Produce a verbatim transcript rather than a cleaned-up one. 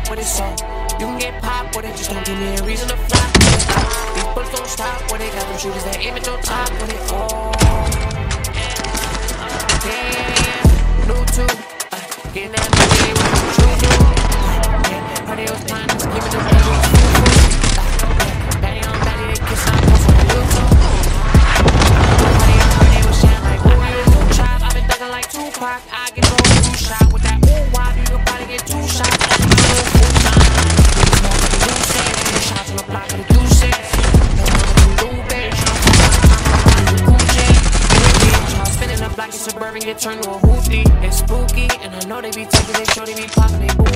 with it, so you can get popped with it, just don't give me a reason to fly. These bullets don't stop when they got them shooters that aim at your top with it. Oh, yeah, new too. Uh, getting that money with the true blue. Yeah, party was fine, just give me the money. Daddy on daddy, they kiss on post on YouTube. Party on party was shine like ooh, you new chop. I've been thugging like Tupac. I get no two shot with that ooh wop. You can probably get two shots. Shots on the block of the goose shit. Spinning up like a Suburban, get turned to a hoopty. It's spooky, and I know they be taking it, sure they be popping, they